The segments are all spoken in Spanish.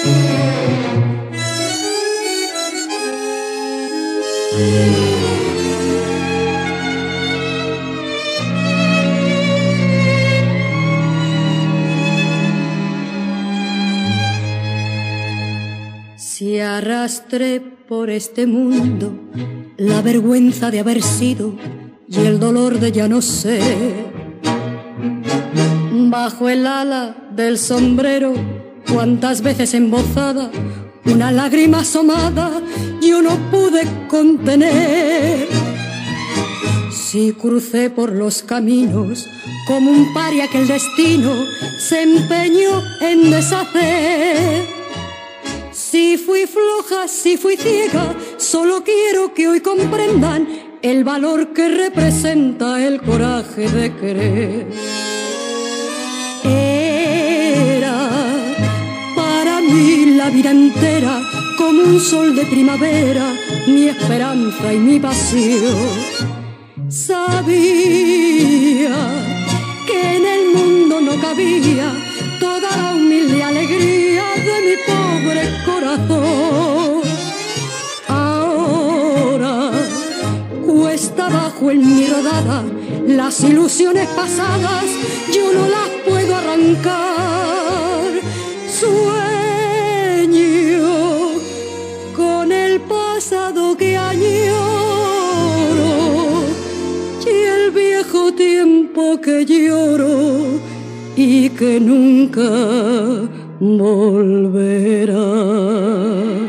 Si arrastré por este mundo la vergüenza de haber sido y el dolor de ya no ser, bajo el ala del sombrero, cuántas veces embozada, una lágrima asomada yo no pude contener. Si crucé por los caminos como un paria que el destino se empeñó en deshacer, si fui floja, si fui ciega, solo quiero que hoy comprendan el valor que representa el coraje de querer. Era para mí la vida entera como un sol de primavera, mi esperanza y mi pasión. Sabía que en el mundo no cabía toda la humilde alegría de mi pobre corazón. Ahora cuesta abajo en mi rodada, las ilusiones pasadas yo no las puedo arrancar. Sueño con el pasado que añoro y el viejo tiempo que lloro y que nunca volverá.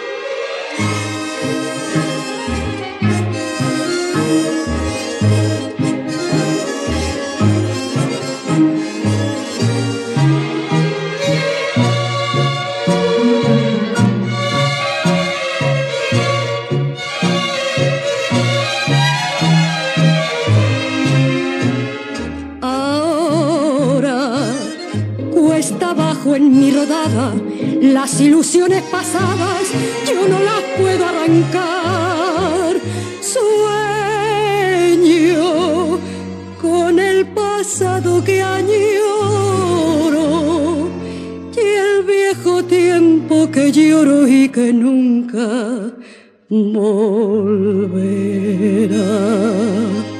Cuesta abajo en mi rodada, las ilusiones pasadas yo no las puedo arrancar. Sueño con el pasado que añoro y el viejo tiempo que lloro y que nunca volverá.